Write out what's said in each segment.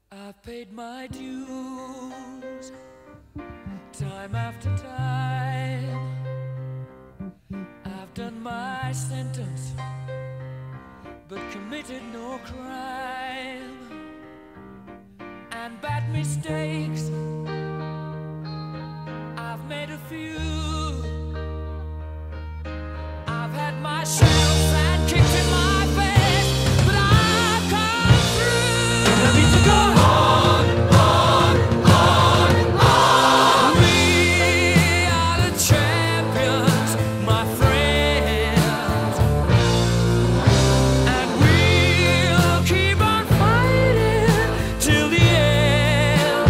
I've paid my dues time after time. I've done my sentence but committed no crime. And bad mistakes I've made a few. I've had my shells and kicked in my face, but I've come through. I need to go on, on, on, on. We are the champions, my friends, and we'll keep on fighting till the end.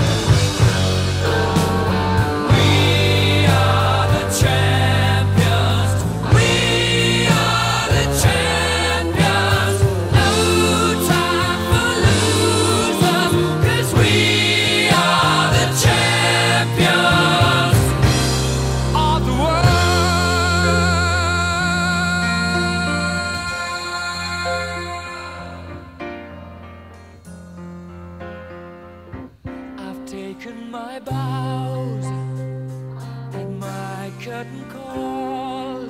We are the champions. We are the champions. No time for losers, 'cause we are the champions of the world. I've taken my bows and my curtain calls.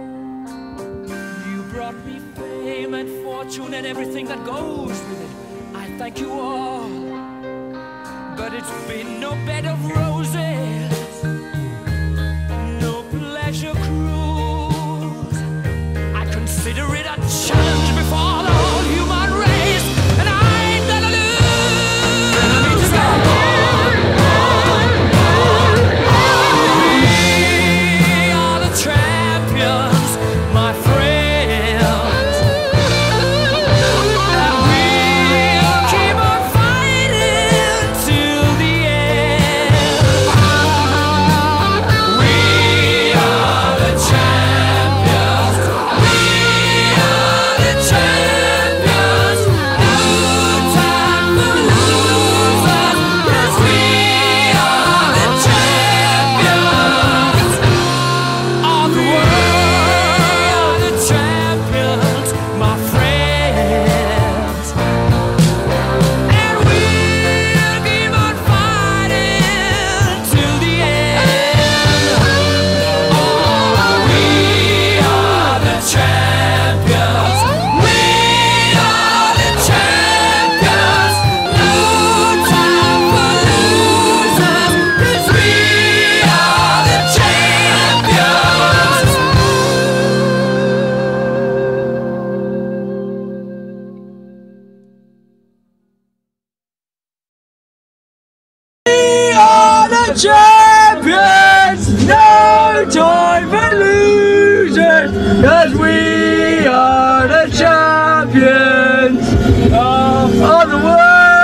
You brought me fame and fortune and everything that goes with it. I thank you all, but it's been no bed of roses, no pleasure cruise. I consider it a challenge before the whole human race, and I ain't gonna lose. I need to go on, on, on, on. We are the champions, my friends, and we'll keep on fighting till the end. We are the champions. We are the champions. No time for losers, 'cause we are the champions of the world. The champions, my friends, and we'll keep on fighting till the end. Oh, we are the champions. We are the champions. No time for losers, 'cause we are the champions. We are the champions, no time for losers, 'cause we are the champions of the world.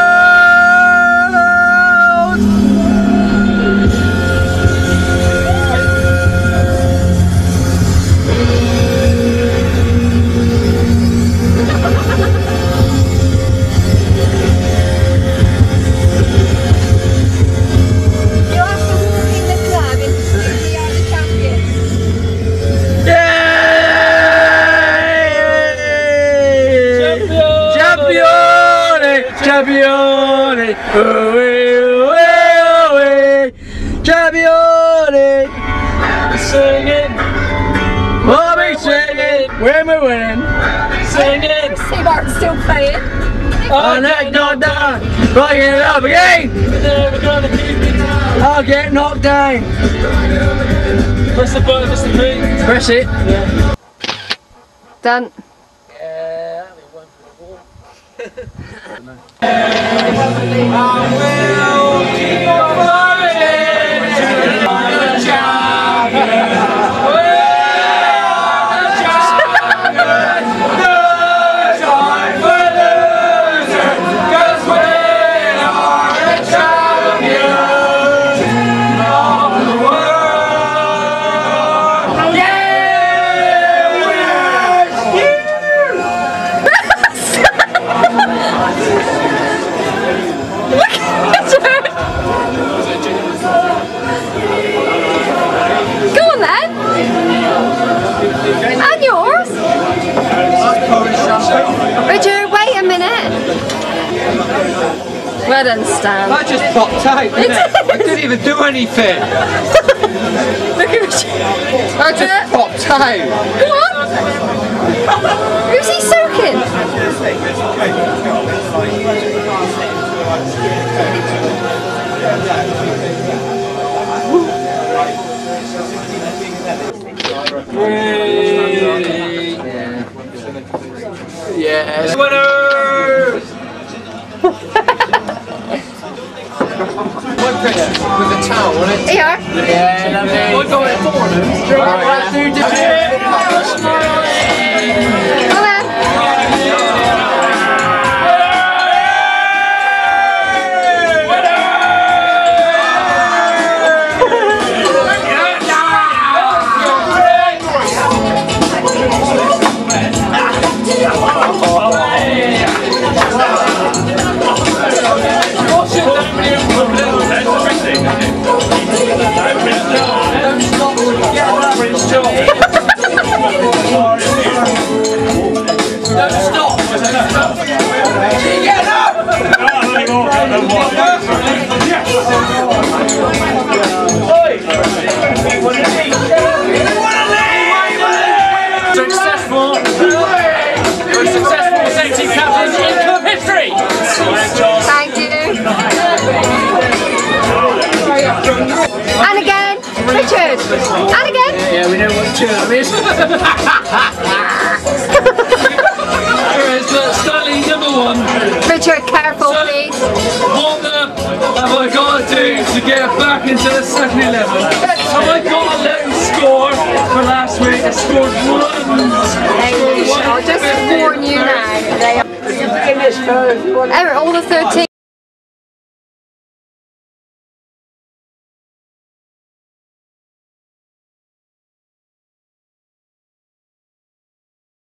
You have to walk in the club and see we are the champions. Champione, champione, oh, champione, singing, we'll be singing when we're winning, singing, See Mark's still playing. our neck not down, right it up again, never gonna keep me down, I'll get knocked down, press the button, press the key, press it, Done. I will keep on fighting till I'm the champion. We are the champions. No time for losers, 'cause we are the champions of the world. Yeah, winners! Look at Stan. That just popped out, didn't it? I didn't even do anything. Look at Richard. That just popped out. Come on. Who's he soaking? Yes. Winner! One picture with a towel on it. Here. Yeah, lovely. We're going forward. Right through the Come on. And again, Richard. And again. Yeah, we know what church is. There is Stanley #1. Richard, careful, please. What have I got to do to get back into the second 11? Have I got a little score for last week? I scored 1. I'll just warn you now. They are all the 13.